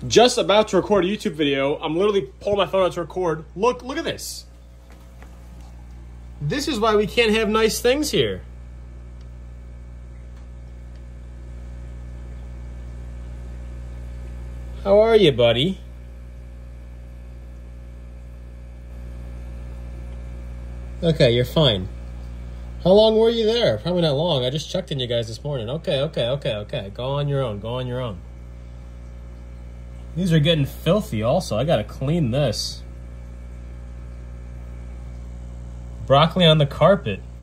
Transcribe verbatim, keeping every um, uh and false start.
Just about to record a YouTube video. I'm literally pulling my phone out to record. Look, look at this. This is why we can't have nice things here. How are you, buddy? Okay, you're fine. How long were you there? Probably not long. I just checked in you guys this morning. Okay, okay, okay, okay. Go on your own. Go on your own. These are getting filthy also. I gotta clean this. Broccoli on the carpet.